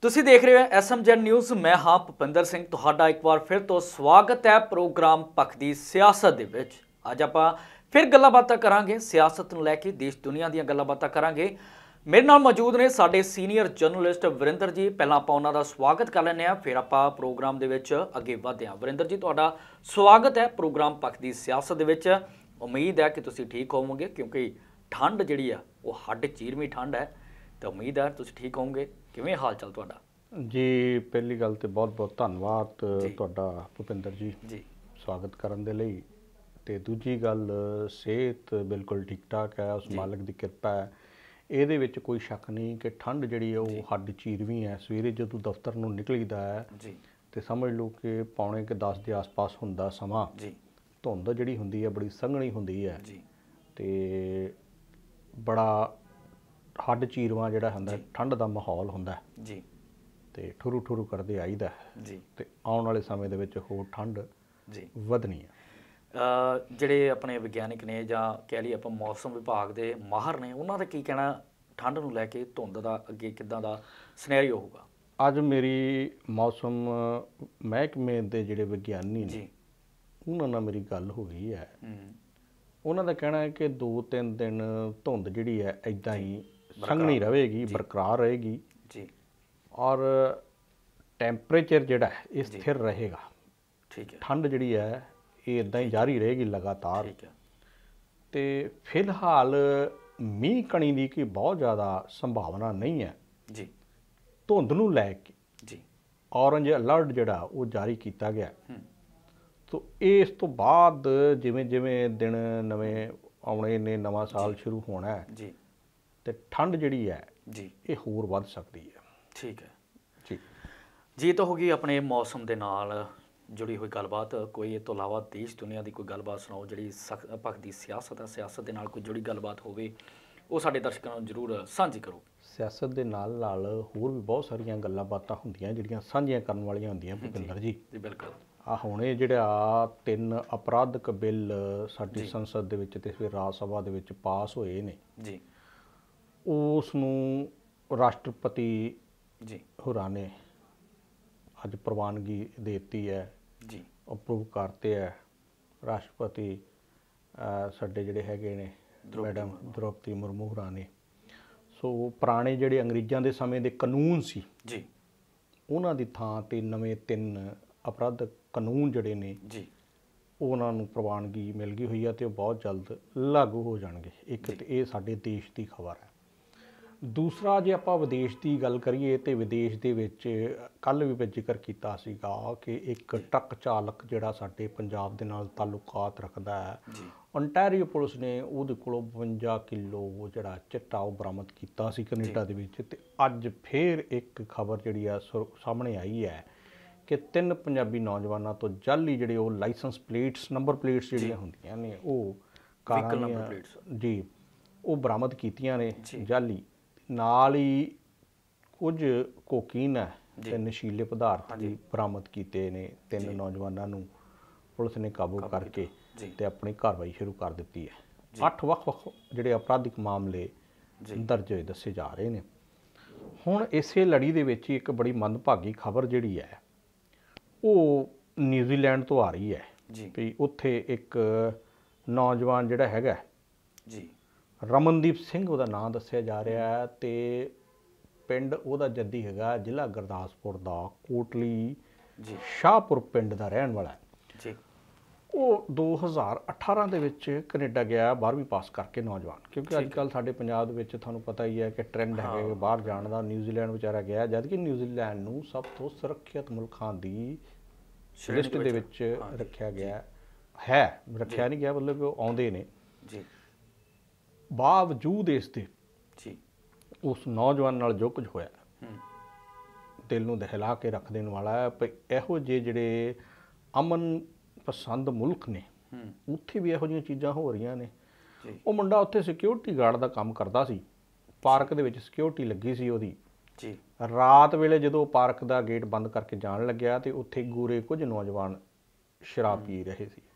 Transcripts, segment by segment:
ਤੁਸੀਂ ਦੇਖ ਰਹੇ ਹੋ SMZ ਨਿਊਜ਼। ਮੈਂ ਹਾਂ ਭੁਪਿੰਦਰ ਸਿੰਘ। ਤੁਹਾਡਾ ਇੱਕ ਵਾਰ ਫਿਰ ਤੋਂ ਸਵਾਗਤ ਹੈ ਪ੍ਰੋਗਰਾਮ ਪੱਖ ਦੀ ਸਿਆਸਤ ਦੇ ਵਿੱਚ। ਅੱਜ ਆਪਾਂ ਫਿਰ ਗੱਲਾਂ ਬਾਤਾਂ ਕਰਾਂਗੇ ਸਿਆਸਤ ਨੂੰ ਲੈ ਕੇ, ਦੇਸ਼ ਦੁਨੀਆ ਦੀਆਂ ਗੱਲਾਂ ਬਾਤਾਂ ਕਰਾਂਗੇ। ਮੇਰੇ ਨਾਲ ਮੌਜੂਦ ਨੇ ਸਾਡੇ ਸੀਨੀਅਰ ਜਰਨਲਿਸਟ ਵਰਿੰਦਰ ਜੀ। ਪਹਿਲਾਂ ਆਪਾਂ ਉਹਨਾਂ ਦਾ ਸਵਾਗਤ ਕਰ ਲੈਂਦੇ ਹਾਂ, ਫਿਰ ਆਪਾਂ ਪ੍ਰੋਗਰਾਮ ਦੇ ਵਿੱਚ ਅੱਗੇ ਵਧਦੇ ਹਾਂ। ਵਰਿੰਦਰ ਜੀ, ਤੁਹਾਡਾ ਸਵਾਗਤ ਹੈ ਪ੍ਰੋਗਰਾਮ ਪੱਖ ਦੀ ਸਿਆਸਤ ਦੇ ਵਿੱਚ। ਉਮੀਦ ਹੈ ਕਿ ਤੁਸੀਂ ਠੀਕ ਹੋਵੋਗੇ, ਕਿਉਂਕਿ ਠੰਡ ਜਿਹੜੀ ਆ ਉਹ ਹੱਡ ਚੀਰਵੀਂ ਠੰਡ ਹੈ, ਤੇ ਉਮੀਦ ਹੈ ਤੁਸੀਂ ਠੀਕ ਹੋਵੋਗੇ। ਕਿਵੇਂ ਹਾਲ ਚਾਲ ਤੁਹਾਡਾ ਜੀ? ਪਹਿਲੀ ਗੱਲ ਤੇ ਬਹੁਤ ਬਹੁਤ ਧੰਨਵਾਦ ਤੁਹਾਡਾ ਭੁਪਿੰਦਰ ਜੀ ਸਵਾਗਤ ਕਰਨ ਦੇ ਲਈ। ਤੇ ਦੂਜੀ ਗੱਲ, ਸਿਹਤ ਬਿਲਕੁਲ ਠੀਕ ਠਾਕ ਹੈ, ਉਸ ਮਾਲਕ ਦੀ ਕਿਰਪਾ ਹੈ। ਇਹਦੇ ਵਿੱਚ ਕੋਈ ਸ਼ੱਕ ਨਹੀਂ ਕਿ ਠੰਡ ਜਿਹੜੀ ਹੈ ਉਹ ਹੱਡ ਚੀਰਵੀਂ ਹੈ। ਸਵੇਰੇ ਜਦੋਂ ਦਫ਼ਤਰ ਨੂੰ ਨਿਕਲੀਦਾ ਹੈ ਤੇ ਸਮਝ ਲਓ ਕਿ ਪੌਣੇ ਕਿ 10 ਦੇ ਆਸ-ਪਾਸ ਹੁੰਦਾ ਸਮਾਂ। ਧੁੰਦ ਜਿਹੜੀ ਹੁੰਦੀ ਹੈ ਬੜੀ ਸੰਘਣੀ ਹੁੰਦੀ ਹੈ ਤੇ ਬੜਾ ਹੱਡ ਚੀਰਵਾਂ ਜਿਹੜਾ ਹੁੰਦਾ ਠੰਡ ਦਾ ਮਾਹੌਲ ਹੁੰਦਾ ਜੀ, ਤੇ ਠੁਰੂ ਠੁਰੂ ਕਰਦੇ ਆਈਦਾ ਜੀ। ਤੇ ਆਉਣ ਵਾਲੇ ਸਮੇਂ ਦੇ ਵਿੱਚ ਹੋਰ ਠੰਡ ਜੀ ਵਧਣੀ ਹੈ। ਜਿਹੜੇ ਆਪਣੇ ਵਿਗਿਆਨਿਕ ਨੇ ਜਾਂ ਕਹਿ ਲਈਏ ਆਪਾਂ ਮੌਸਮ ਵਿਭਾਗ ਦੇ ਮਾਹਰ ਨੇ, ਉਹਨਾਂ ਦਾ ਕੀ ਕਹਿਣਾ ਠੰਡ ਨੂੰ ਲੈ ਕੇ? ਧੁੰਦ ਦਾ ਅੱਗੇ ਕਿੱਦਾਂ ਦਾ ਸਿਨੈਰੀਓ ਹੋਊਗਾ? ਅੱਜ ਮੇਰੀ ਮੌਸਮ ਮਹਿਕਮੇ ਦੇ ਜਿਹੜੇ ਵਿਗਿਆਨੀ ਨੇ ਉਹਨਾਂ ਨਾਲ ਮੇਰੀ ਗੱਲ ਹੋ ਗਈ ਹੈ। ਉਹਨਾਂ ਦਾ ਕਹਿਣਾ ਹੈ ਕਿ 2-3 ਦਿਨ ਧੁੰਦ ਜਿਹੜੀ ਹੈ ਇੱਦਾਂ ਹੀ ਸੰਘਣੀ ਰਹੇਗੀ, ਬਰਕਰਾਰ ਰਹੇਗੀ ਜੀ, ਔਰ ਟੈਂਪਰੇਚਰ ਜਿਹੜਾ ਹੈ ਇਹ ਸਥਿਰ ਰਹੇਗਾ। ਠੀਕ ਹੈ, ਠੰਡ ਜਿਹੜੀ ਹੈ ਇਹ ਇੱਦਾਂ ਹੀ ਜਾਰੀ ਰਹੇਗੀ ਲਗਾਤਾਰ। ਤੇ ਫਿਲਹਾਲ ਮੀਂਹ ਕਣੀ ਦੀ ਕੋਈ ਬਹੁਤ ਜ਼ਿਆਦਾ ਸੰਭਾਵਨਾ ਨਹੀਂ ਹੈ ਜੀ। ਧੁੰਦ ਨੂੰ ਲੈ ਕੇ ਜੀ ਔਰੰਜ ਅਲਰਟ ਜਿਹੜਾ ਉਹ ਜਾਰੀ ਕੀਤਾ ਗਿਆ। ਤੋ ਇਸ ਤੋਂ ਬਾਅਦ ਜਿਵੇਂ ਜਿਵੇਂ ਦਿਨ ਨਵੇਂ ਆਉਣੇ ਨੇ, ਨਵਾਂ ਸਾਲ ਸ਼ੁਰੂ ਹੋਣਾ ਹੈ ਜੀ, ਤੇ ਠੰਡ ਜਿਹੜੀ ਹੈ ਜੀ ਇਹ ਹੋਰ ਵੱਧ ਸਕਦੀ ਹੈ। ਠੀਕ ਹੈ ਜੀ ਜੀ। ਤਾਂ ਹੋ ਗਈ ਆਪਣੇ ਮੌਸਮ ਦੇ ਨਾਲ ਜੁੜੀ ਹੋਈ ਗੱਲਬਾਤ। ਕੋਈ ਇਹ ਤੋਂ ਇਲਾਵਾ ਦੇਸ਼ ਦੁਨੀਆ ਦੀ ਕੋਈ ਗੱਲਬਾਤ ਸੁਣਾਓ ਜਿਹੜੀ ਪੱਖ ਦੀ ਸਿਆਸਤ ਹੈ, ਸਿਆਸਤ ਦੇ ਨਾਲ ਕੋਈ ਜੁੜੀ ਗੱਲਬਾਤ ਹੋਵੇ, ਉਹ ਸਾਡੇ ਦਰਸ਼ਕਾਂ ਨੂੰ ਜ਼ਰੂਰ ਸਾਂਝੀ ਕਰੋ। ਸਿਆਸਤ ਦੇ ਨਾਲ ਨਾਲ ਹੋਰ ਵੀ ਬਹੁਤ ਸਾਰੀਆਂ ਗੱਲਾਂ ਬਾਤਾਂ ਹੁੰਦੀਆਂ ਜਿਹੜੀਆਂ ਸਾਂਝੀਆਂ ਕਰਨ ਵਾਲੀਆਂ ਹੁੰਦੀਆਂ ਭੁਪਿੰਦਰ ਜੀ। ਜੀ ਬਿਲਕੁਲ। ਹੁਣੇ ਜਿਹੜਾ 3 ਅਪਰਾਧਕ ਬਿੱਲ ਸਾਡੀ ਸੰਸਦ ਦੇ ਵਿੱਚ ਤੇ ਫਿਰ ਰਾਜ ਸਭਾ ਦੇ ਵਿੱਚ ਪਾਸ ਹੋਏ ਨੇ ਜੀ, ਉਸ ਨੂੰ ਰਾਸ਼ਟਰਪਤੀ ਜੀ ਹੋਰਾਂ ਨੇ ਅੱਜ ਪ੍ਰਵਾਨਗੀ ਦੇ ਦਿੱਤੀ ਹੈ ਜੀ, ਅਪਰੂਵ ਕਰਤੇ ਹੈ। ਰਾਸ਼ਟਰਪਤੀ ਸਾਡੇ ਜਿਹੜੇ ਹੈਗੇ ਨੇ ਮੈਡਮ ਦ੍ਰੋਪਦੀ ਮੁਰਮੂ ਹੋਰਾਂ ਨੇ। ਸੋ ਪੁਰਾਣੇ ਜਿਹੜੇ ਅੰਗਰੇਜ਼ਾਂ ਦੇ ਸਮੇਂ ਦੇ ਕਾਨੂੰਨ ਸੀ ਜੀ, ਉਹਨਾਂ ਦੀ ਥਾਂ 'ਤੇ ਨਵੇਂ 3 ਅਪਰਾਧਕ ਕਾਨੂੰਨ ਜਿਹੜੇ ਨੇ ਜੀ ਉਹਨਾਂ ਨੂੰ ਪ੍ਰਵਾਨਗੀ ਮਿਲ ਗਈ ਹੋਈ ਹੈ ਤੇ ਉਹ ਬਹੁਤ ਜਲਦ ਲਾਗੂ ਹੋ ਜਾਣਗੇ। ਇੱਕ ਤੇ ਇਹ ਸਾਡੇ ਦੇਸ਼ ਦੀ ਖਬਰ ਹੈ। ਦੂਸਰਾ, ਜੇ ਆਪਾਂ ਵਿਦੇਸ਼ ਦੀ ਗੱਲ ਕਰੀਏ ਤੇ ਵਿਦੇਸ਼ ਦੇ ਵਿੱਚ ਕੱਲ੍ਹ ਵੀ ਮੈਂ ਜ਼ਿਕਰ ਕੀਤਾ ਸੀਗਾ ਕਿ ਇੱਕ ਟਰੱਕ ਚਾਲਕ ਜਿਹੜਾ ਸਾਡੇ ਪੰਜਾਬ ਦੇ ਨਾਲ ਤਾਲੁਕਾਤ ਰੱਖਦਾ ਹੈ, ਓਨਟਾਰੀਓ ਪੁਲਿਸ ਨੇ ਉਹਦੇ ਕੋਲੋਂ 52 ਕਿਲੋ ਜਿਹੜਾ ਚਿੱਟਾ ਉਹ ਬਰਾਮਦ ਕੀਤਾ ਸੀ ਕੈਨੇਡਾ ਦੇ ਵਿੱਚ। ਤੇ ਅੱਜ ਫਿਰ ਇੱਕ ਖਬਰ ਜਿਹੜੀ ਆ ਸਾਹਮਣੇ ਆਈ ਹੈ ਕਿ 3 ਪੰਜਾਬੀ ਨੌਜਵਾਨਾਂ ਤੋਂ ਜਾਲੀ ਜਿਹੜੇ ਉਹ ਲਾਇਸੈਂਸ ਪਲੇਟਸ, ਨੰਬਰ ਪਲੇਟਸ ਜਿਹੜੀਆਂ ਹੁੰਦੀਆਂ ਨੇ ਉਹ ਕਾਰਾਂ ਜੀ ਉਹ ਬਰਾਮਦ ਕੀਤੀਆਂ ਨੇ ਜਾਲੀ। ਨਾਲ ਹੀ ਕੁਝ ਕੋਕੀਨ ਹੈ ਤੇ ਨਸ਼ੀਲੇ ਪਦਾਰਥ ਵੀ ਬਰਾਮਦ ਕੀਤੇ ਨੇ। 3 ਨੌਜਵਾਨਾਂ ਨੂੰ ਪੁਲਿਸ ਨੇ ਕਾਬੂ ਕਰਕੇ ਤੇ ਆਪਣੀ ਕਾਰਵਾਈ ਸ਼ੁਰੂ ਕਰ ਦਿੱਤੀ ਹੈ। 8 ਵੱਖ-ਵੱਖ ਜਿਹੜੇ ਅਪਰਾਧਿਕ ਮਾਮਲੇ ਦਰਜ ਹੋਏ ਦੱਸੇ ਜਾ ਰਹੇ ਨੇ। ਹੁਣ ਇਸੇ ਲੜੀ ਦੇ ਵਿੱਚ ਇੱਕ ਬੜੀ ਮੰਦਭਾਗੀ ਖਬਰ ਜਿਹੜੀ ਹੈ ਉਹ ਨਿਊਜ਼ੀਲੈਂਡ ਤੋਂ ਆ ਰਹੀ ਹੈ ਵੀ ਉੱਥੇ ਇੱਕ ਨੌਜਵਾਨ ਜਿਹੜਾ ਹੈਗਾ ਜੀ ਰਮਨਦੀਪ ਸਿੰਘ ਉਹਦਾ ਨਾਂ ਦੱਸਿਆ ਜਾ ਰਿਹਾ ਹੈ, ਤੇ ਪਿੰਡ ਉਹਦਾ ਜੱਦੀ ਹੈਗਾ ਜ਼ਿਲ੍ਹਾ ਗੁਰਦਾਸਪੁਰ ਦਾ ਕੋਟਲੀ ਸ਼ਾਹਪੁਰ ਪਿੰਡ ਦਾ ਰਹਿਣ ਵਾਲਾ ਜੀ। ਉਹ 2018 ਦੇ ਵਿੱਚ ਕੈਨੇਡਾ ਗਿਆ 12ਵੀਂ ਪਾਸ ਕਰਕੇ ਨੌਜਵਾਨ, ਕਿਉਂਕਿ ਅੱਜ ਕੱਲ੍ਹ ਸਾਡੇ ਪੰਜਾਬ ਦੇ ਵਿੱਚ ਤੁਹਾਨੂੰ ਪਤਾ ਹੀ ਹੈ ਕਿ ਟ੍ਰੈਂਡ ਹੈਗਾ ਬਾਹਰ ਜਾਣ ਦਾ। ਨਿਊਜ਼ੀਲੈਂਡ ਵਿਚਾਰਾ ਗਿਆ, ਜਦ ਕਿ ਨਿਊਜ਼ੀਲੈਂਡ ਨੂੰ ਸਭ ਤੋਂ ਸੁਰੱਖਿਅਤ ਮੁਲਕਾਂ ਦੀ ਲਿਸਟ ਦੇ ਵਿੱਚ ਰੱਖਿਆ ਗਿਆ ਹੈ। ਰੱਖਿਆ ਨਹੀਂ ਗਿਆ, ਮਤਲਬ ਕਿ ਉਹ ਆਉਂਦੇ ਨੇ ਜੀ। ਬਾਵਜੂਦ ਇਸ ਦੇ ਜੀ ਉਸ ਨੌਜਵਾਨ ਨਾਲ ਜੋ ਕੁਝ ਹੋਇਆ ਦਿਲ ਨੂੰ ਦਹਿਲਾ ਕੇ ਰੱਖ ਦੇਣ ਵਾਲਾ ਹੈ। ਪਰ ਇਹੋ ਜਿਹੇ ਜਿਹੜੇ ਅਮਨ ਪਸੰਦ ਮੁਲਕ ਨੇ ਉੱਥੇ ਵੀ ਇਹੋ ਜਿਹੀਆਂ ਚੀਜ਼ਾਂ ਹੋ ਰਹੀਆਂ ਨੇ। ਉਹ ਮੁੰਡਾ ਉੱਥੇ ਸਿਕਿਉਰਿਟੀ ਗਾਰਡ ਦਾ ਕੰਮ ਕਰਦਾ ਸੀ, ਪਾਰਕ ਦੇ ਵਿੱਚ ਸਿਕਿਉਰਿਟੀ ਲੱਗੀ ਸੀ ਉਹਦੀ ਜੀ। ਰਾਤ ਵੇਲੇ ਜਦੋਂ ਪਾਰਕ ਦਾ ਗੇਟ ਬੰਦ ਕਰਕੇ ਜਾਣ ਲੱਗਿਆ ਤੇ ਉੱਥੇ ਗੋਰੇ ਕੁਝ ਨੌਜਵਾਨ ਸ਼ਰਾਬ ਪੀ ਰਹੇ ਸੀ।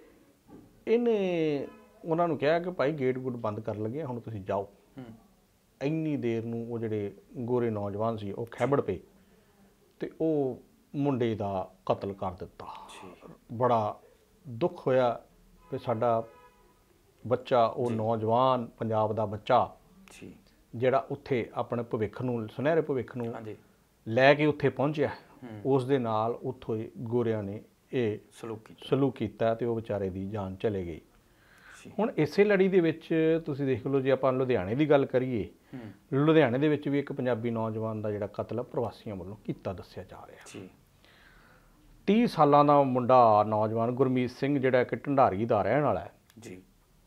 ਇਹਨੇ ਉਹਨਾਂ ਨੂੰ ਕਿਹਾ ਕਿ ਭਾਈ ਗੇਟ ਗੂਟ ਬੰਦ ਕਰਨ ਲੱਗੇ, ਹੁਣ ਤੁਸੀਂ ਜਾਓ। ਇੰਨੀ ਦੇਰ ਨੂੰ ਉਹ ਜਿਹੜੇ ਗੋਰੇ ਨੌਜਵਾਨ ਸੀ ਉਹ ਖੈਬੜ ਪਏ ਤੇ ਉਹ ਮੁੰਡੇ ਦਾ ਕਤਲ ਕਰ ਦਿੱਤਾ। ਬੜਾ ਦੁੱਖ ਹੋਇਆ ਕਿ ਸਾਡਾ ਬੱਚਾ, ਉਹ ਨੌਜਵਾਨ ਪੰਜਾਬ ਦਾ ਬੱਚਾ ਜਿਹੜਾ ਉੱਥੇ ਆਪਣੇ ਭਵਿੱਖ ਨੂੰ, ਸੁਨਹਿਰੇ ਭਵਿੱਖ ਨੂੰ ਲੈ ਕੇ ਉੱਥੇ ਪਹੁੰਚਿਆ, ਉਸ ਦੇ ਨਾਲ ਉੱਥੋਂ ਗੋਰਿਆਂ ਨੇ ਇਹ ਸਲੂਕ ਕੀਤਾ ਤੇ ਉਹ ਵਿਚਾਰੇ ਦੀ ਜਾਨ ਚਲੇ ਗਈ। ਹੁਣ ਇਸੇ ਲੜੀ ਦੇ ਵਿੱਚ ਤੁਸੀਂ ਦੇਖ ਲਓ, ਜੇ ਆਪਾਂ ਲੁਧਿਆਣੇ ਦੀ ਗੱਲ ਕਰੀਏ, ਲੁਧਿਆਣੇ ਦੇ ਵਿੱਚ ਵੀ ਇੱਕ ਪੰਜਾਬੀ ਨੌਜਵਾਨ ਦਾ ਜਿਹੜਾ ਕਤਲ ਪ੍ਰਵਾਸੀਆਂ ਵੱਲੋਂ ਕੀਤਾ ਦੱਸਿਆ ਜਾ ਰਿਹਾ। 30 ਸਾਲਾਂ ਦਾ ਮੁੰਡਾ ਨੌਜਵਾਨ ਗੁਰਮੀਤ ਸਿੰਘ, ਜਿਹੜਾ ਕਿ ਢੰਡਾਰੀ ਦਾ ਰਹਿਣ ਵਾਲਾ ਹੈ ਜੀ,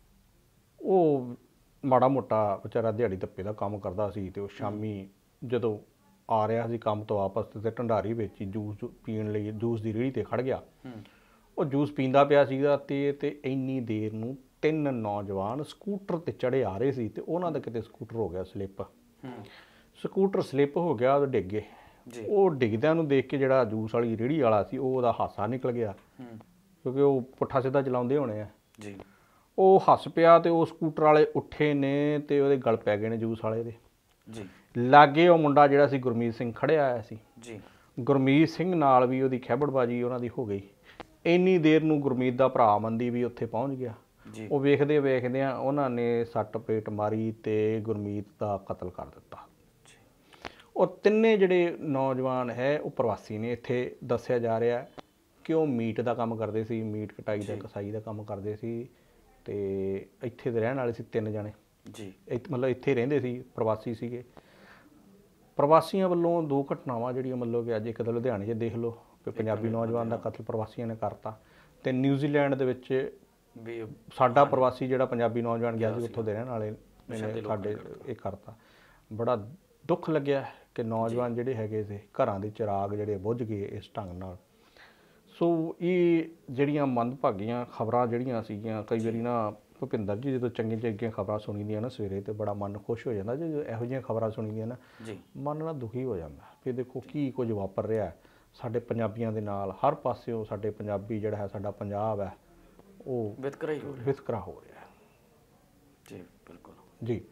ਉਹ ਮਾੜਾ ਮੋਟਾ ਵਿਚਾਰਾ ਦਿਹਾੜੀ ਧੱਪੇ ਦਾ ਕੰਮ ਕਰਦਾ ਸੀ ਤੇ ਉਹ ਸ਼ਾਮੀ ਜਦੋਂ ਆ ਰਿਹਾ ਸੀ ਕੰਮ ਤੋਂ ਵਾਪਸ ਤੇ ਢੰਡਾਰੀ ਵਿੱਚ ਹੀ ਜੂਸ ਪੀਣ ਲਈ ਜੂਸ ਦੀ ਰੇਹੜੀ ਤੇ ਖੜ ਗਿਆ। ਉਹ ਜੂਸ ਪੀਂਦਾ ਪਿਆ ਸੀਗਾ ਤੇ ਇੰਨੀ ਦੇਰ ਨੂੰ 3 ਨੌਜਵਾਨ ਸਕੂਟਰ ਤੇ ਚੜੇ ਆ ਰਹੇ ਸੀ ਤੇ ਉਹਨਾਂ ਦਾ ਕਿਤੇ ਸਕੂਟਰ ਹੋ ਗਿਆ ਸਲਿੱਪ। ਸਕੂਟਰ ਸਲਿੱਪ ਹੋ ਗਿਆ, ਉਹ ਡਿੱਗ ਗਏ। ਉਹ ਡਿੱਗਦਿਆਂ ਨੂੰ ਦੇਖ ਕੇ ਜਿਹੜਾ ਜੂਸ ਵਾਲੀ ਰੇਹੜੀ ਵਾਲਾ ਸੀ ਉਹਦਾ ਹਾਸਾ ਨਿਕਲ ਗਿਆ, ਕਿਉਂਕਿ ਉਹ ਪੁੱਠਾ ਸਿੱਧਾ ਚਲਾਉਂਦੇ ਹੋਣੇ ਆ ਜੀ। ਉਹ ਹੱਸ ਪਿਆ ਤੇ ਉਹ ਸਕੂਟਰ ਵਾਲੇ ਉੱਠੇ ਨੇ ਤੇ ਉਹਦੇ ਗਲ ਪੈ ਗਏ ਨੇ ਜੂਸ ਵਾਲੇ ਦੇ ਜੀ। ਲਾਗੇ ਉਹ ਮੁੰਡਾ ਜਿਹੜਾ ਸੀ ਗੁਰਮੀਤ ਸਿੰਘ ਖੜਿਆ ਆਇਆ ਸੀ ਜੀ। ਗੁਰਮੀਤ ਸਿੰਘ ਨਾਲ ਵੀ ਉਹਦੀ ਖੈਬੜਬਾਜੀ ਉਹਨਾਂ ਦੀ ਹੋ ਗਈ। ਇੰਨੀ ਦੇਰ ਨੂੰ ਗੁਰਮੀਤ ਦਾ ਭਰਾ ਮੰਦੀ ਵੀ ਉੱਥੇ ਪਹੁੰਚ ਗਿਆ। ਉਹ ਵੇਖਦਿਆਂ ਉਹਨਾਂ ਨੇ ਸੱਟ ਪੇਟ ਮਾਰੀ ਤੇ ਗੁਰਮੀਤ ਦਾ ਕਤਲ ਕਰ ਦਿੱਤਾ। ਉਹ ਤਿੰਨੇ ਜਿਹੜੇ ਨੌਜਵਾਨ ਹੈ ਉਹ ਪ੍ਰਵਾਸੀ ਨੇ। ਇੱਥੇ ਦੱਸਿਆ ਜਾ ਰਿਹਾ ਕਿ ਉਹ ਮੀਟ ਦਾ ਕੰਮ ਕਰਦੇ ਸੀ, ਮੀਟ ਕਟਾਈ ਦਾ, ਕਸਾਈ ਦਾ ਕੰਮ ਕਰਦੇ ਸੀ ਤੇ ਇੱਥੇ ਦੇ ਰਹਿਣ ਵਾਲੇ ਸੀ 3 ਜਣੇ ਜੀ। ਮਤਲਬ ਇੱਥੇ ਰਹਿੰਦੇ ਸੀ, ਪ੍ਰਵਾਸੀ ਸੀਗੇ। ਪ੍ਰਵਾਸੀਆਂ ਵੱਲੋਂ 2 ਘਟਨਾਵਾਂ ਜਿਹੜੀਆਂ ਮਤਲਬ ਕਿ ਅੱਜ ਇੱਕ ਤਾਂ ਲੁਧਿਆਣੇ 'ਚ ਦੇਖ ਲਓ ਕਿ ਪੰਜਾਬੀ ਨੌਜਵਾਨ ਦਾ ਕਤਲ ਪ੍ਰਵਾਸੀਆਂ ਨੇ ਕਰਤਾ, ਤੇ ਨਿਊਜ਼ੀਲੈਂਡ ਦੇ ਵਿੱਚ ਵੀ ਸਾਡਾ ਪ੍ਰਵਾਸੀ ਜਿਹੜਾ ਪੰਜਾਬੀ ਨੌਜਵਾਨ ਗਿਆ ਸੀ ਉੱਥੋਂ ਦੇ ਰਹਿਣ ਵਾਲੇ ਨੇ ਸਾਡੇ ਇਹ ਕਰਤਾ। ਬੜਾ ਦੁੱਖ ਲੱਗਿਆ ਕਿ ਨੌਜਵਾਨ ਜਿਹੜੇ ਹੈਗੇ ਸੀ, ਘਰਾਂ ਦੇ ਚਿਰਾਗ ਜਿਹੜੇ ਬੁੱਝ ਗਏ ਇਸ ਢੰਗ ਨਾਲ। ਸੋ ਇਹ ਜਿਹੜੀਆਂ ਮੰਦਭਾਗੀਆਂ ਖਬਰਾਂ ਜਿਹੜੀਆਂ ਸੀਗੀਆਂ, ਕਈ ਵਾਰੀ ਨਾ ਭੁਪਿੰਦਰ ਜੀ ਜਦੋਂ ਚੰਗੀਆਂ ਖਬਰਾਂ ਸੁਣੀਦੀਆਂ ਨਾ ਸਵੇਰੇ ਤੇ ਬੜਾ ਮਨ ਖੁਸ਼ ਹੋ ਜਾਂਦਾ। ਜਦੋਂ ਇਹੋ ਜਿਹੀਆਂ ਖਬਰਾਂ ਸੁਣੀਦੀਆਂ ਨਾ ਮਨ ਨਾ ਦੁਖੀ ਹੋ ਜਾਂਦਾ ਵੀ ਦੇਖੋ ਕੀ ਕੁਝ ਵਾਪਰ ਰਿਹਾ ਸਾਡੇ ਪੰਜਾਬੀਆਂ ਦੇ ਨਾਲ। ਹਰ ਪਾਸਿਓਂ ਸਾਡੇ ਪੰਜਾਬੀ ਜਿਹੜਾ ਹੈ, ਸਾਡਾ ਪੰਜਾਬ ਹੈ, ਉਹ ਵਿਤਕਰਾ ਹੋ ਰਿਹਾ ਜੀ। ਬਿਲਕੁਲ ਜੀ।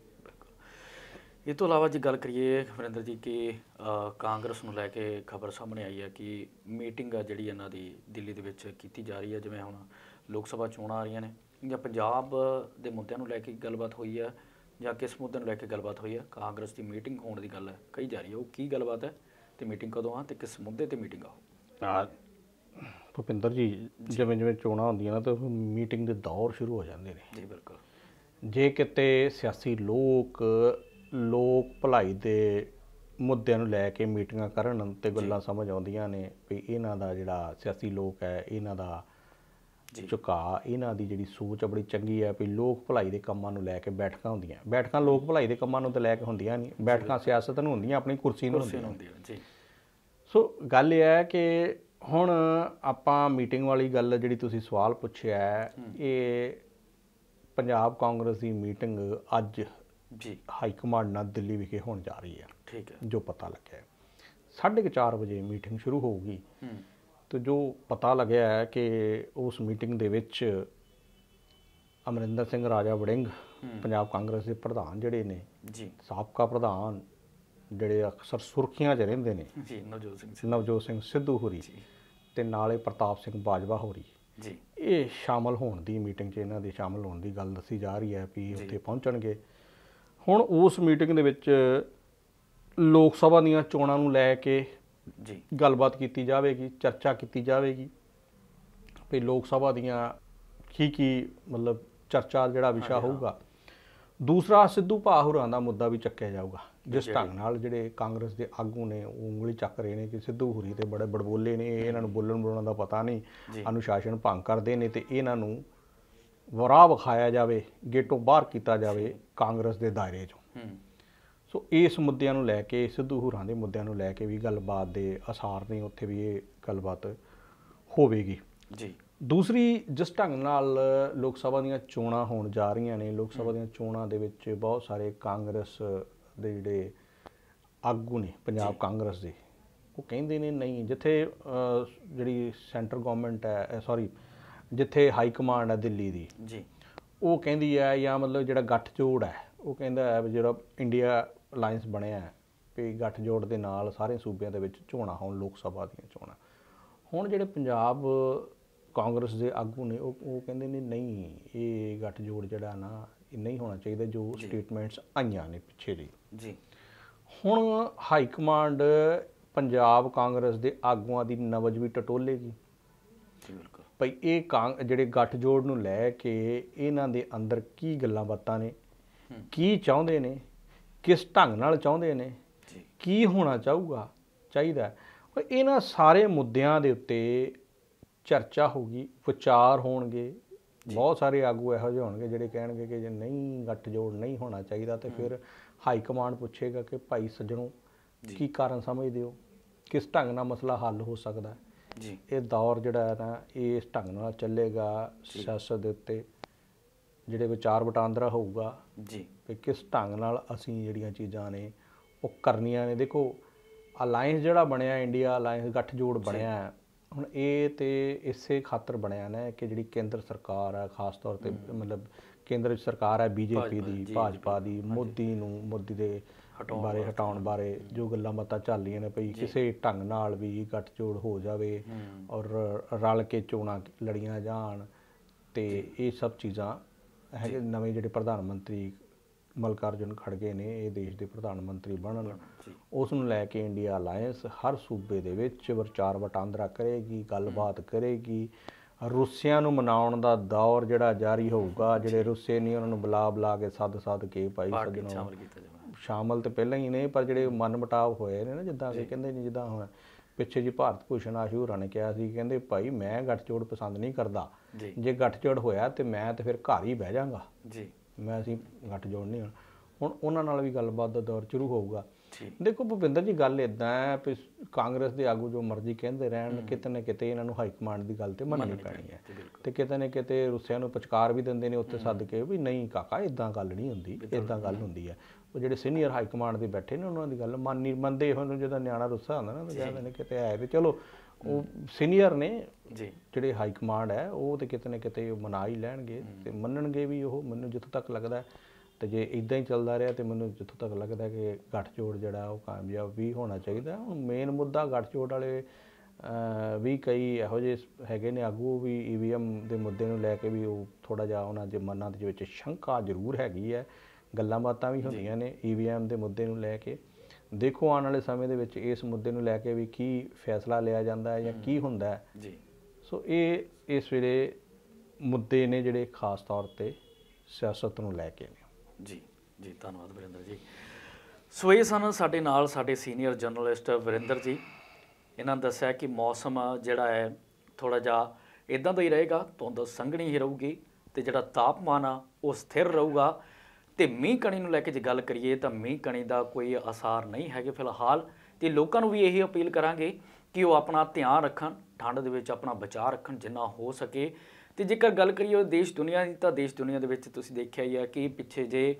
ਇਹ ਤੋਂ ਇਲਾਵਾ ਜੇ ਗੱਲ ਕਰੀਏ ਵਰਿੰਦਰ ਜੀ ਕਿ ਕਾਂਗਰਸ ਨੂੰ ਲੈ ਕੇ ਖਬਰ ਸਾਹਮਣੇ ਆਈ ਹੈ ਕਿ ਮੀਟਿੰਗ ਆ ਜਿਹੜੀ ਇਹਨਾਂ ਦੀ ਦਿੱਲੀ ਦੇ ਵਿੱਚ ਕੀਤੀ ਜਾ ਰਹੀ ਹੈ। ਜਿਵੇਂ ਹੁਣ ਲੋਕ ਸਭਾ ਚੋਣਾਂ ਆ ਰਹੀਆਂ ਨੇ, ਜਾਂ ਪੰਜਾਬ ਦੇ ਮੁੱਦਿਆਂ ਨੂੰ ਲੈ ਕੇ ਗੱਲਬਾਤ ਹੋਈ ਹੈ ਜਾਂ ਕਿਸ ਮੁੱਦੇ ਨੂੰ ਲੈ ਕੇ ਗੱਲਬਾਤ ਹੋਈ ਹੈ। ਕਾਂਗਰਸ ਦੀ ਮੀਟਿੰਗ ਹੋਣ ਦੀ ਗੱਲ ਕਹੀ ਜਾ ਰਹੀ ਹੈ, ਉਹ ਕੀ ਗੱਲਬਾਤ ਹੈ ਤੇ ਮੀਟਿੰਗ ਕਦੋਂ ਆ ਤੇ ਕਿਸ ਮੁੱਦੇ ਤੇ ਮੀਟਿੰਗ ਆ? ਭੁਪਿੰਦਰ ਜੀ, ਜਿਵੇਂ ਚੋਣਾਂ ਹੁੰਦੀਆਂ ਨਾ ਤਾਂ ਮੀਟਿੰਗ ਦੇ ਦੌਰ ਸ਼ੁਰੂ ਹੋ ਜਾਂਦੇ ਨੇ ਜੀ। ਬਿਲਕੁਲ। ਜੇ ਕਿਤੇ ਸਿਆਸੀ ਲੋਕ ਭਲਾਈ ਦੇ ਮੁੱਦਿਆਂ ਨੂੰ ਲੈ ਕੇ ਮੀਟਿੰਗਾਂ ਕਰਨ ਤੇ ਗੱਲਾਂ ਸਮਝ ਆਉਂਦੀਆਂ ਨੇ ਵੀ ਇਹਨਾਂ ਦਾ ਜਿਹੜਾ ਸਿਆਸੀ ਲੋਕ ਹੈ, ਇਹਨਾਂ ਦਾ ਝੁਕਾਅ, ਇਹਨਾਂ ਦੀ ਜਿਹੜੀ ਸੋਚ ਬੜੀ ਚੰਗੀ ਹੈ ਵੀ ਲੋਕ ਭਲਾਈ ਦੇ ਕੰਮਾਂ ਨੂੰ ਲੈ ਕੇ ਬੈਠਕਾਂ ਹੁੰਦੀਆਂ। ਬੈਠਕਾਂ ਲੋਕ ਭਲਾਈ ਦੇ ਕੰਮਾਂ ਨੂੰ ਤਾਂ ਲੈ ਕੇ ਹੁੰਦੀਆਂ ਨਹੀਂ, ਬੈਠਕਾਂ ਸਿਆਸਤ ਨੂੰ ਹੁੰਦੀਆਂ, ਆਪਣੀ ਕੁਰਸੀ ਨੂੰ ਹੁੰਦੀਆਂ ਜੀ। ਸੋ ਗੱਲ ਇਹ ਹੈ ਕਿ ਹੁਣ ਆਪਾਂ ਮੀਟਿੰਗ ਵਾਲੀ ਗੱਲ ਜਿਹੜੀ ਤੁਸੀਂ ਸਵਾਲ ਪੁੱਛਿਆ, ਇਹ ਪੰਜਾਬ ਕਾਂਗਰਸ ਦੀ ਮੀਟਿੰਗ ਅੱਜ ਜੀ ਹਾਈ ਕਮਾਂਡ ਨਾਲ ਦਿੱਲੀ ਵਿਖੇ ਹੋਣ ਜਾ ਰਹੀ ਹੈ। ਠੀਕ ਹੈ। ਜੋ ਪਤਾ ਲੱਗਿਆ 4:30 ਵਜੇ ਮੀਟਿੰਗ ਸ਼ੁਰੂ ਹੋਊਗੀ ਤੇ ਜੋ ਪਤਾ ਲੱਗਿਆ ਹੈ ਕਿ ਉਸ ਮੀਟਿੰਗ ਦੇ ਵਿੱਚ ਅਮਰਿੰਦਰ ਸਿੰਘ ਰਾਜਾ ਵੜਿੰਗ, ਪੰਜਾਬ ਕਾਂਗਰਸ ਦੇ ਪ੍ਰਧਾਨ ਜਿਹੜੇ ਨੇ ਜੀ, ਸਾਬਕਾ ਪ੍ਰਧਾਨ ਜਿਹੜੇ ਅਕਸਰ ਸੁਰਖੀਆਂ 'ਚ ਰਹਿੰਦੇ ਨੇ ਜੀ, ਨਵਜੋਤ ਸਿੰਘ ਸਿੱਧੂ ਹੋਰੀ ਤੇ ਨਾਲੇ ਪ੍ਰਤਾਪ ਸਿੰਘ ਬਾਜਵਾ ਹੋਰੀ ਜੀ, ਇਹ ਸ਼ਾਮਲ ਹੋਣ ਦੀ ਮੀਟਿੰਗ 'ਚ ਇਹਨਾਂ ਦੇ ਸ਼ਾਮਲ ਹੋਣ ਦੀ ਗੱਲ ਦੱਸੀ ਜਾ ਰਹੀ ਹੈ ਵੀ ਉੱਥੇ ਪਹੁੰਚਣਗੇ। ਹੁਣ ਉਸ ਮੀਟਿੰਗ ਦੇ ਵਿੱਚ ਲੋਕ ਸਭਾ ਦੀਆਂ ਚੋਣਾਂ ਨੂੰ ਲੈ ਕੇ ਜੀ ਗੱਲਬਾਤ ਕੀਤੀ ਜਾਵੇਗੀ, ਚਰਚਾ ਕੀਤੀ ਜਾਵੇਗੀ ਵੀ ਲੋਕ ਸਭਾ ਦੀਆਂ ਕੀ ਮਤਲਬ ਚਰਚਾ ਜਿਹੜਾ ਵਿਸ਼ਾ ਹੋਊਗਾ। ਦੂਸਰਾ ਸਿੱਧੂ ਭਾ ਹੋਰਾਂ ਦਾ ਮੁੱਦਾ ਵੀ ਚੱਕਿਆ ਜਾਊਗਾ। ਜਿਸ ਢੰਗ ਨਾਲ ਜਿਹੜੇ ਕਾਂਗਰਸ ਦੇ ਆਗੂ ਨੇ ਉਹ ਉਂਗਲੀ ਚੱਕ ਰਹੇ ਨੇ ਕਿ ਸਿੱਧੂ ਹੋਰੀ ਤੇ ਬੜੇ ਬੜਬੋਲੇ ਨੇ, ਇਹਨਾਂ ਨੂੰ ਬੋਲਣ ਬੋਲਣ ਦਾ ਪਤਾ ਨਹੀਂ, ਅਨੁਸ਼ਾਸਨ ਭੰਗ ਕਰਦੇ ਨੇ ਤੇ ਇਹਨਾਂ ਨੂੰ ਵਰਾ ਵਿਖਾਇਆ ਜਾਵੇ, ਗੇਟੋਂ ਬਾਹਰ ਕੀਤਾ ਜਾਵੇ ਕਾਂਗਰਸ ਦੇ ਦਾਇਰੇ 'ਚੋਂ। ਸੋ ਇਸ ਮੁੱਦਿਆਂ ਨੂੰ ਲੈ ਕੇ, ਸਿੱਧੂ ਹੋਰਾਂ ਦੇ ਮੁੱਦਿਆਂ ਨੂੰ ਲੈ ਕੇ ਵੀ ਗੱਲਬਾਤ ਦੇ ਅਸਾਰ ਨੇ, ਉੱਥੇ ਵੀ ਇਹ ਗੱਲਬਾਤ ਹੋਵੇਗੀ ਜੀ। ਦੂਸਰੀ, ਜਿਸ ਢੰਗ ਨਾਲ ਲੋਕ ਸਭਾ ਦੀਆਂ ਚੋਣਾਂ ਹੋਣ ਜਾ ਰਹੀਆਂ ਨੇ, ਲੋਕ ਸਭਾ ਦੀਆਂ ਚੋਣਾਂ ਦੇ ਵਿੱਚ ਬਹੁਤ ਸਾਰੇ ਕਾਂਗਰਸ ਦੇ ਜਿਹੜੇ ਆਗੂ ਨੇ ਪੰਜਾਬ ਕਾਂਗਰਸ ਦੇ, ਉਹ ਕਹਿੰਦੇ ਨੇ ਨਹੀਂ, ਜਿੱਥੇ ਜਿਹੜੀ ਸੈਂਟਰ ਗੌਰਮੈਂਟ ਹੈ, ਜਿੱਥੇ ਹਾਈ ਕਮਾਂਡ ਹੈ ਦਿੱਲੀ ਦੀ ਜੀ, ਉਹ ਕਹਿੰਦੀ ਹੈ ਜਾਂ ਮਤਲਬ ਜਿਹੜਾ ਗੱਠਜੋੜ ਹੈ ਉਹ ਕਹਿੰਦਾ ਹੈ ਵੀ ਜਿਹੜਾ ਇੰਡੀਆ ਅਲਾਇੰਸ ਬਣਿਆ ਵੀ ਗੱਠਜੋੜ ਦੇ ਨਾਲ ਸਾਰੇ ਸੂਬਿਆਂ ਦੇ ਵਿੱਚ ਚੋਣਾਂ ਹੋਣ, ਲੋਕ ਸਭਾ ਦੀਆਂ ਚੋਣਾਂ। ਹੁਣ ਜਿਹੜੇ ਪੰਜਾਬ ਕਾਂਗਰਸ ਦੇ ਆਗੂ ਨੇ ਉਹ ਕਹਿੰਦੇ ਨੇ ਨਹੀਂ, ਇਹ ਗੱਠਜੋੜ ਜਿਹੜਾ ਨਾ ਇਹ ਨਹੀਂ ਹੋਣਾ ਚਾਹੀਦਾ, ਜੋ ਸਟੇਟਮੈਂਟਸ ਆਈਆਂ ਨੇ ਪਿੱਛੇ ਜੀ। ਹੁਣ ਹਾਈ ਕਮਾਂਡ ਪੰਜਾਬ ਕਾਂਗਰਸ ਦੇ ਆਗੂਆਂ ਦੀ ਨਬਜ਼ ਵੀ ਟਟੋਲੇਗੀ ਭਈ ਇਹ ਜਿਹੜੇ ਗੱਠਜੋੜ ਨੂੰ ਲੈ ਕੇ ਇਹਨਾਂ ਦੇ ਅੰਦਰ ਕੀ ਗੱਲਾਂ ਬਾਤਾਂ ਨੇ, ਕੀ ਚਾਹੁੰਦੇ ਨੇ, ਕਿਸ ਢੰਗ ਨਾਲ ਚਾਹੁੰਦੇ ਨੇ, ਕੀ ਹੋਣਾ ਚਾਹੀਦਾ। ਇਹਨਾਂ ਸਾਰੇ ਮੁੱਦਿਆਂ ਦੇ ਉੱਤੇ ਚਰਚਾ ਹੋਊਗੀ, ਵਿਚਾਰ ਹੋਣਗੇ। ਬਹੁਤ ਸਾਰੇ ਆਗੂ ਇਹੋ ਜਿਹੇ ਹੋਣਗੇ ਜਿਹੜੇ ਕਹਿਣਗੇ ਕਿ ਜੇ ਨਹੀਂ ਗੱਠਜੋੜ ਨਹੀਂ ਹੋਣਾ ਚਾਹੀਦਾ ਤੇ ਫਿਰ ਹਾਈ ਕਮਾਂਡ ਪੁੱਛੇਗਾ ਕਿ ਭਾਈ ਸੱਜਣੋ ਕੀ ਕਾਰਨ ਸਮਝਦੇ ਹੋ, ਕਿਸ ਢੰਗ ਨਾਲ ਮਸਲਾ ਹੱਲ ਹੋ ਸਕਦਾ ਜੀ। ਇਹ ਦੌਰ ਜਿਹੜਾ ਹੈ ਨਾ ਇਸ ਢੰਗ ਨਾਲ ਚੱਲੇਗਾ ਸਿਆਸਤ ਦੇ ਉੱਤੇ, ਜਿਹੜੇ ਵਿਚਾਰ ਵਟਾਂਦਰਾ ਹੋਊਗਾ ਜੀ ਕਿ ਕਿਸ ਢੰਗ ਨਾਲ ਅਸੀਂ ਜਿਹੜੀਆਂ ਚੀਜ਼ਾਂ ਨੇ ਉਹ ਕਰਨੀਆਂ ਨੇ। ਦੇਖੋ ਅਲਾਇੰਸ ਜਿਹੜਾ ਬਣਿਆ, ਇੰਡੀਆ ਅਲਾਇੰਸ ਗੱਠਜੋੜ ਬਣਿਆ, ਹੁਣ ਇਹ ਤੇ ਇਸੇ ਖਾਤਰ ਬਣਿਆ ਨਾ ਕਿ ਜਿਹੜੀ ਕੇਂਦਰ ਸਰਕਾਰ ਹੈ, ਖਾਸ ਤੌਰ ਤੇ ਮਤਲਬ ਕੇਂਦਰ ਵਿੱਚ ਸਰਕਾਰ ਹੈ ਬੀਜੇਪੀ ਦੀ, ਭਾਜਪਾ ਦੀ, ਮੋਦੀ ਦੇ ਬਾਰੇ ਹਟਾਉਣ ਬਾਰੇ ਜੋ ਗੱਲਾਂ ਬਾਤਾਂ ਚੱਲ ਰਹੀਆਂ ਨੇ ਭਈ ਕਿਸੇ ਢੰਗ ਨਾਲ ਵੀ ਗੱਠਜੋੜ ਹੋ ਜਾਵੇ ਔਰ ਰਲ ਕੇ ਚੋਣਾਂ ਲੜੀਆਂ ਜਾਣ। ਤੇ ਇਹ ਸਭ ਚੀਜ਼ਾਂ ਹੈਗੇ। ਨਵੇਂ ਜਿਹੜੇ ਪ੍ਰਧਾਨ ਮੰਤਰੀ ਮਲਕਾਰਜੁਨ ਖੜਗੇ ਨੇ, ਇਹ ਦੇਸ਼ ਦੇ ਪ੍ਰਧਾਨ ਮੰਤਰੀ ਬਣਨ, ਉਸ ਨੂੰ ਲੈ ਕੇ ਇੰਡੀਆ ਅਲਾਇੰਸ ਹਰ ਸੂਬੇ ਦੇ ਵਿੱਚ ਵਿਚਾਰ ਵਟਾਂਦਰਾ ਕਰੇਗੀ, ਗੱਲਬਾਤ ਕਰੇਗੀ। ਰੂਸੀਆਂ ਨੂੰ ਮਨਾਉਣ ਦਾ ਦੌਰ ਜਿਹੜਾ ਜਾਰੀ ਹੋਊਗਾ, ਜਿਹੜੇ ਰੂਸੇ ਨਹੀਂ ਉਹਨਾਂ ਨੂੰ ਬੁਲਾ ਕੇ ਸੱਦ ਕੇ ਭਾਈ ਸੱਜਣੋ ਸ਼ਾਮਲ ਤੇ ਪਹਿਲਾਂ ਹੀ ਨੇ, ਪਰ ਜਿਹੜੇ ਮਨ ਮੁਟਾਵ ਹੋਏ ਨੇ ਨਾ, ਜਿੱਦਾਂ ਕਿ ਕਹਿੰਦੇ ਨਹੀਂ, ਜਿੱਦਾਂ ਹੁਣ ਪਿੱਛੇ ਜੀ ਭਾਰਤ ਭੂਸ਼ਣ ਆਸ਼ੂ ਹੋਰਾਂ ਨੇ ਕਿਹਾ ਸੀ, ਕਹਿੰਦੇ ਭਾਈ ਮੈਂ ਗੱਠਜੋੜ ਪਸੰਦ ਨਹੀਂ ਕਰਦਾ, ਜੇ ਗੱਠਜੋੜ ਹੋਇਆ ਤੇ ਮੈਂ ਤੇ ਫਿਰ ਘਰ ਹੀ ਬਹਿ ਜਾਵਾਂਗਾ ਜੀ, ਅਸੀਂ ਗੱਠਜੋੜ ਨਹੀਂ ਹੋਣਾ। ਹੁਣ ਉਹਨਾਂ ਨਾਲ ਵੀ ਗੱਲਬਾਤ ਦਾ ਦੌਰ ਸ਼ੁਰੂ ਹੋਊਗਾ। ਦੇਖੋ ਭੁਪਿੰਦਰ ਜੀ, ਗੱਲ ਇੱਦਾਂ ਹੈ ਵੀ ਕਾਂਗਰਸ ਦੇ ਆਗੂ ਜੋ ਮਰਜ਼ੀ ਕਹਿੰਦੇ ਰਹਿਣ, ਕਿਤੇ ਨਾ ਕਿਤੇ ਇਹਨਾਂ ਨੂੰ ਹਾਈ ਕਮਾਂਡ ਦੀ ਗੱਲ ਤੇ ਮੰਨਣੀ ਪੈਣੀ ਹੈ। ਤੇ ਕਿਤੇ ਨਾ ਕਿਤੇ ਰੂਸੀਆਂ ਨੂੰ ਪਚਕਾਰ ਵੀ ਦਿੰਦੇ ਨੇ ਉੱਥੇ ਸੱਦ ਕੇ ਵੀ ਨਹੀਂ ਕਾਕਾ ਇੱਦਾਂ ਗੱਲ ਨਹੀਂ ਹੁੰਦੀ, ਇੱਦਾਂ ਗੱਲ ਹੁੰਦੀ ਹੈ। ਉਹ ਜਿਹੜੇ ਸੀਨੀਅਰ ਹਾਈ ਕਮਾਂਡ ਦੇ ਬੈਠੇ ਨੇ ਉਹਨਾਂ ਦੀ ਗੱਲ ਮੰਨਦੇ ਉਹਨੂੰ, ਜਦੋਂ ਨਿਆਣਾ ਰੁੱਸਾ ਹੁੰਦਾ ਨਾ ਕਹਿੰਦੇ ਨੇ ਕਿਤੇ ਹੈ ਵੀ ਚਲੋ ਉਹ ਸੀਨੀਅਰ ਨੇ ਜਿਹੜੇ ਹਾਈ ਕਮਾਂਡ ਹੈ, ਉਹ ਤੇ ਕਿਤੇ ਨਾ ਕਿਤੇ ਮਨਾ ਹੀ ਲੈਣਗੇ ਤੇ ਮੰਨਣਗੇ ਵੀ ਉਹ, ਮੈਨੂੰ ਜਿੱਥੋਂ ਤੱਕ ਲੱਗਦਾ। ਤੇ ਜੇ ਇੱਦਾਂ ਹੀ ਚੱਲਦਾ ਰਿਹਾ ਤੇ ਮੈਨੂੰ ਜਿੱਥੋਂ ਤੱਕ ਲੱਗਦਾ ਕਿ ਗੱਠਜੋੜ ਜਿਹੜਾ ਉਹ ਕਾਮਯਾਬ ਵੀ ਹੋਣਾ ਚਾਹੀਦਾ। ਹੁਣ ਮੇਨ ਮੁੱਦਾ ਗੱਠਜੋੜ ਵਾਲੇ ਵੀ ਕਈ ਇਹੋ ਜਿਹੇ ਹੈਗੇ ਨੇ ਆਗੂ ਵੀ EVM ਦੇ ਮੁੱਦੇ ਨੂੰ ਲੈ ਕੇ ਵੀ ਉਹ ਥੋੜ੍ਹਾ ਜਿਹਾ ਉਹਨਾਂ ਦੇ ਮਨਾਂ ਦੇ ਵਿੱਚ ਸ਼ੰਕਾ ਜ਼ਰੂਰ ਹੈਗੀ ਹੈ। ਗੱਲਾਂ ਬਾਤਾਂ ਵੀ ਹੁੰਦੀਆਂ ਨੇ EVM ਦੇ ਮੁੱਦੇ ਨੂੰ ਲੈ ਕੇ। ਦੇਖੋ ਆਉਣ ਵਾਲੇ ਸਮੇਂ ਦੇ ਵਿੱਚ ਇਸ ਮੁੱਦੇ ਨੂੰ ਲੈ ਕੇ ਵੀ ਕੀ ਫੈਸਲਾ ਲਿਆ ਜਾਂਦਾ ਹੈ ਜਾਂ ਕੀ ਹੁੰਦਾ ਹੈ ਜੀ। ਸੋ ਇਹ ਇਸ ਵੇਲੇ ਮੁੱਦੇ ਨੇ ਜਿਹੜੇ ਖਾਸ ਤੌਰ 'ਤੇ ਸਿਆਸਤ ਨੂੰ ਲੈ ਕੇ ਨੇ। ਜੀ ਧੰਨਵਾਦ ਵਰਿੰਦਰ ਜੀ। ਸੋ ਇਹ ਸਨ ਸਾਡੇ ਨਾਲ ਸਾਡੇ ਸੀਨੀਅਰ ਜਰਨਲਿਸਟ ਵਰਿੰਦਰ ਜੀ। ਇਹਨਾਂ ਨੇ ਦੱਸਿਆ ਕਿ ਮੌਸਮ ਜਿਹੜਾ ਹੈ ਥੋੜ੍ਹਾ ਜਿਹਾ ਇੱਦਾਂ ਦਾ ਹੀ ਰਹੇਗਾ, ਧੁੰਦ ਸੰਘਣੀ ਹੀ ਰਹੂਗੀ ਅਤੇ ਜਿਹੜਾ ਤਾਪਮਾਨ ਆ ਉਹ ਸਥਿਰ ਰਹੂਗਾ। ਅਤੇ ਮੀਂਹ ਕਣੀ ਨੂੰ ਲੈ ਕੇ ਜੇ ਗੱਲ ਕਰੀਏ ਤਾਂ ਮੀਂਹ ਕਣੀ ਦਾ ਕੋਈ ਅਸਾਰ ਨਹੀਂ ਹੈਗੇ ਫਿਲਹਾਲ। ਅਤੇ ਲੋਕਾਂ ਨੂੰ ਵੀ ਇਹੀ ਅਪੀਲ ਕਰਾਂਗੇ ਕਿ ਉਹ ਆਪਣਾ ਧਿਆਨ ਰੱਖਣ, ਠੰਡ ਦੇ ਵਿੱਚ ਆਪਣਾ ਬਚਾਅ ਰੱਖਣ ਜਿੰਨਾ ਹੋ ਸਕੇ। ਅਤੇ ਜੇਕਰ ਗੱਲ ਕਰੀਏ ਦੇਸ਼ ਦੁਨੀਆ ਦੀ, ਤਾਂ ਦੇਸ਼ ਦੁਨੀਆ ਦੇ ਵਿੱਚ ਤੁਸੀਂ ਦੇਖਿਆ ਹੀ ਹੈ ਕਿ ਪਿੱਛੇ ਜੇ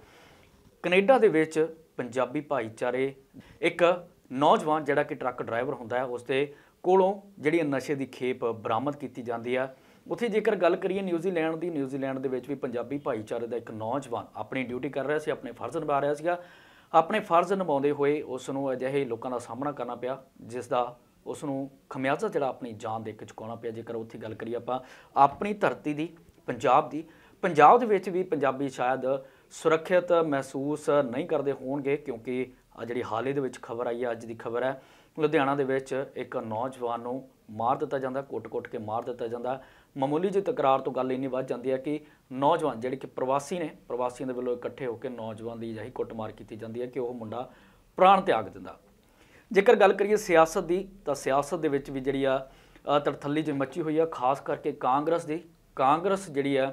ਕੈਨੇਡਾ ਦੇ ਵਿੱਚ ਪੰਜਾਬੀ ਭਾਈਚਾਰੇ, ਇੱਕ ਨੌਜਵਾਨ ਜਿਹੜਾ ਕਿ ਟਰੱਕ ਡਰਾਈਵਰ ਹੁੰਦਾ ਹੈ, ਉਸ ਦੇ ਕੋਲੋਂ ਜਿਹੜੀ ਨਸ਼ੇ ਦੀ ਖੇਪ ਬਰਾਮਦ ਕੀਤੀ ਜਾਂਦੀ ਹੈ। ਉੱਥੇ ਜੇਕਰ ਗੱਲ ਕਰੀਏ ਨਿਊਜ਼ੀਲੈਂਡ ਦੀ, ਨਿਊਜ਼ੀਲੈਂਡ ਦੇ ਵਿੱਚ ਵੀ ਪੰਜਾਬੀ ਭਾਈਚਾਰੇ ਦਾ ਇੱਕ ਨੌਜਵਾਨ ਆਪਣੀ ਡਿਊਟੀ ਕਰ ਰਿਹਾ ਸੀ, ਆਪਣੇ ਫਰਜ਼ ਨਿਭਾ ਰਿਹਾ ਸੀਗਾ। ਆਪਣੇ ਫਰਜ਼ ਨਿਭਾਉਂਦੇ ਹੋਏ ਉਸ ਨੂੰ ਅਜਿਹੇ ਲੋਕਾਂ ਦਾ ਸਾਹਮਣਾ ਕਰਨਾ ਪਿਆ ਜਿਸ ਦਾ ਉਸ ਨੂੰ ਖਮਿਆਜ਼ਾ ਜਿਹੜਾ ਆਪਣੀ ਜਾਨ ਦੇ ਕੇ ਚੁਕਾਉਣਾ ਪਿਆ। ਜੇਕਰ ਉੱਥੇ ਗੱਲ ਕਰੀਏ ਆਪਾਂ ਆਪਣੀ ਧਰਤੀ ਦੀ, ਪੰਜਾਬ ਦੀ, ਪੰਜਾਬ ਦੇ ਵਿੱਚ ਵੀ ਪੰਜਾਬੀ ਸ਼ਾਇਦ ਸੁਰੱਖਿਅਤ ਮਹਿਸੂਸ ਨਹੀਂ ਕਰਦੇ ਹੋਣਗੇ, ਕਿਉਂਕਿ ਜਿਹੜੀ ਹਾਲ ਹੀ ਦੇ ਵਿੱਚ ਖਬਰ ਆਈ ਹੈ, ਅੱਜ ਦੀ ਖਬਰ ਹੈ, ਲੁਧਿਆਣਾ ਦੇ ਵਿੱਚ ਇੱਕ ਨੌਜਵਾਨ ਨੂੰ ਮਾਰ ਦਿੱਤਾ ਜਾਂਦਾ, ਕੁੱਟ ਕੇ ਮਾਰ ਦਿੱਤਾ ਜਾਂਦਾ। ਮਾਮੂਲੀ ਜਿਹੀ ਤਕਰਾਰ ਤੋਂ ਗੱਲ ਇੰਨੀ ਵੱਧ ਜਾਂਦੀ ਹੈ ਕਿ ਨੌਜਵਾਨ ਜਿਹੜੇ ਕਿ ਪ੍ਰਵਾਸੀ ਨੇ, ਪ੍ਰਵਾਸੀਆਂ ਦੇ ਵੱਲੋਂ ਇਕੱਠੇ ਹੋ ਕੇ ਨੌਜਵਾਨ ਦੀ ਅਜਿਹੀ ਕੁੱਟਮਾਰ ਕੀਤੀ ਜਾਂਦੀ ਹੈ ਕਿ ਉਹ ਮੁੰਡਾ ਪ੍ਰਾਣ ਤਿਆਗ ਦਿੰਦਾ। ਜੇਕਰ ਗੱਲ ਕਰੀਏ ਸਿਆਸਤ ਦੀ, ਤਾਂ ਸਿਆਸਤ ਦੇ ਵਿੱਚ ਵੀ ਜਿਹੜੀ ਆ ਤੜਥੱਲੀ ਜਿਹੀ ਮੱਚੀ ਹੋਈ ਆ, ਖਾਸ ਕਰਕੇ ਕਾਂਗਰਸ ਦੀ। ਕਾਂਗਰਸ ਜਿਹੜੀ ਆ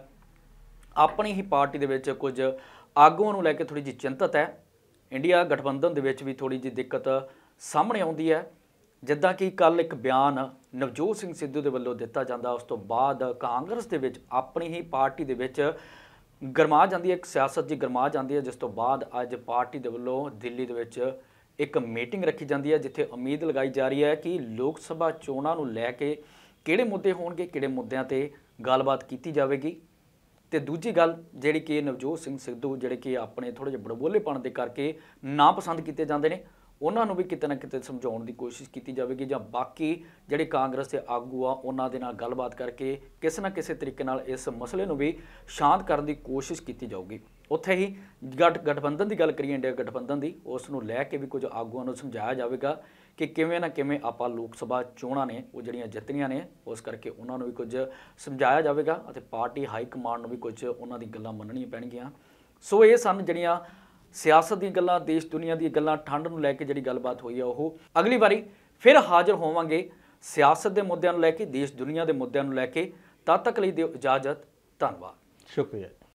ਆਪਣੀ ਹੀ ਪਾਰਟੀ ਦੇ ਵਿੱਚ ਕੁਝ ਆਗੂਆਂ ਨੂੰ ਲੈ ਕੇ ਥੋੜ੍ਹੀ ਜਿਹੀ ਚਿੰਤਤ ਹੈ। ਇੰਡੀਆ ਗਠਬੰਧਨ ਦੇ ਵਿੱਚ ਵੀ ਥੋੜ੍ਹੀ ਜਿਹੀ ਦਿੱਕਤ ਸਾਹਮਣੇ ਆਉਂਦੀ ਹੈ। ਜਿੱਦਾਂ ਕਿ ਕੱਲ੍ਹ ਇੱਕ ਬਿਆਨ ਨਵਜੋਤ ਸਿੰਘ ਸਿੱਧੂ ਦੇ ਵੱਲੋਂ ਦਿੱਤਾ ਜਾਂਦਾ, ਉਸ ਤੋਂ ਬਾਅਦ ਕਾਂਗਰਸ ਦੇ ਵਿੱਚ ਆਪਣੀ ਹੀ ਪਾਰਟੀ ਦੇ ਵਿੱਚ ਗਰਮਾ ਜਾਂਦੀ ਹੈ, ਇੱਕ ਸਿਆਸਤ ਜੀ ਗਰਮਾ ਜਾਂਦੀ ਹੈ, ਜਿਸ ਤੋਂ ਬਾਅਦ ਅੱਜ ਪਾਰਟੀ ਦੇ ਵੱਲੋਂ ਦਿੱਲੀ ਦੇ ਵਿੱਚ ਇੱਕ ਮੀਟਿੰਗ ਰੱਖੀ ਜਾਂਦੀ ਹੈ, ਜਿੱਥੇ ਉਮੀਦ ਲਗਾਈ ਜਾ ਰਹੀ ਹੈ ਕਿ ਲੋਕ ਸਭਾ ਚੋਣਾਂ ਨੂੰ ਲੈ ਕੇ ਕਿਹੜੇ ਮੁੱਦੇ ਹੋਣਗੇ, ਕਿਹੜੇ ਮੁੱਦਿਆਂ 'ਤੇ ਗੱਲਬਾਤ ਕੀਤੀ ਜਾਵੇਗੀ। ਤੇ ਦੂਜੀ ਗੱਲ ਜਿਹੜੀ ਕਿ ਨਵਜੋਤ ਸਿੰਘ ਸਿੱਧੂ ਜਿਹੜੇ ਕਿ ਆਪਣੇ ਥੋੜੇ ਜਿਹੇ ਬੜਬੋਲੇਪਣ ਦੇ ਕਰਕੇ ਨਾ ਪਸੰਦ ਕੀਤੇ ਜਾਂਦੇ ਨੇ, ਉਹਨਾਂ ਨੂੰ ਵੀ ਕਿਤੇ ਨਾ ਕਿਤੇ ਸਮਝਾਉਣ ਦੀ ਕੋਸ਼ਿਸ਼ ਕੀਤੀ ਜਾਵੇਗੀ, ਜਾਂ ਬਾਕੀ ਜਿਹੜੇ ਕਾਂਗਰਸ ਦੇ ਆਗੂ ਆ ਉਹਨਾਂ ਦੇ ਨਾਲ ਗੱਲਬਾਤ ਕਰਕੇ ਕਿਸੇ ਨਾ ਕਿਸੇ ਤਰੀਕੇ ਨਾਲ ਇਸ ਮਸਲੇ ਨੂੰ ਵੀ ਸ਼ਾਂਤ ਕਰਨ ਦੀ ਕੋਸ਼ਿਸ਼ ਕੀਤੀ ਜਾਊਗੀ। ਉੱਥੇ ਹੀ ਗਠਬੰਧਨ ਦੀ ਗੱਲ ਕਰੀਏ, ਇੰਡੀਆ ਗਠਬੰਧਨ ਦੀ, ਉਸ ਨੂੰ ਲੈ ਕੇ ਵੀ ਕੁਝ ਆਗੂਆਂ ਨੂੰ ਸਮਝਾਇਆ ਜਾਵੇਗਾ ਕਿ ਕਿਵੇਂ ਨਾ ਕਿਵੇਂ ਆਪਾਂ ਲੋਕ ਸਭਾ ਚੋਣਾਂ ਨੇ ਉਹ ਜਿਹੜੀਆਂ ਜਿੱਤਣੀਆਂ ਨੇ, ਉਸ ਕਰਕੇ ਉਹਨਾਂ ਨੂੰ ਵੀ ਕੁਝ ਸਮਝਾਇਆ ਜਾਵੇਗਾ ਅਤੇ ਪਾਰਟੀ ਹਾਈ ਕਮਾਂਡ ਨੂੰ ਵੀ ਕੁਝ ਉਹਨਾਂ ਦੀ ਗੱਲਾਂ ਮੰਨਣੀਆਂ ਪੈਣਗੀਆਂ। ਸੋ ਇਹ ਸਨ ਜਿਹੜੀਆਂ ਸਿਆਸਤ ਦੀਆਂ ਗੱਲਾਂ, ਦੇਸ਼ ਦੁਨੀਆ ਦੀਆਂ ਗੱਲਾਂ, ਠੰਡ ਨੂੰ ਲੈ ਕੇ ਜਿਹੜੀ ਗੱਲਬਾਤ ਹੋਈ ਆ। ਉਹ ਅਗਲੀ ਵਾਰੀ ਫਿਰ ਹਾਜ਼ਰ ਹੋਵਾਂਗੇ ਸਿਆਸਤ ਦੇ ਮੁੱਦਿਆਂ ਨੂੰ ਲੈ ਕੇ, ਦੇਸ਼ ਦੁਨੀਆ ਦੇ ਮੁੱਦਿਆਂ ਨੂੰ ਲੈ ਕੇ। ਤਦ ਤੱਕ ਲਈ ਦਿਓ ਇਜਾਜ਼ਤ। ਧੰਨਵਾਦ। ਸ਼ੁਕਰੀਆ।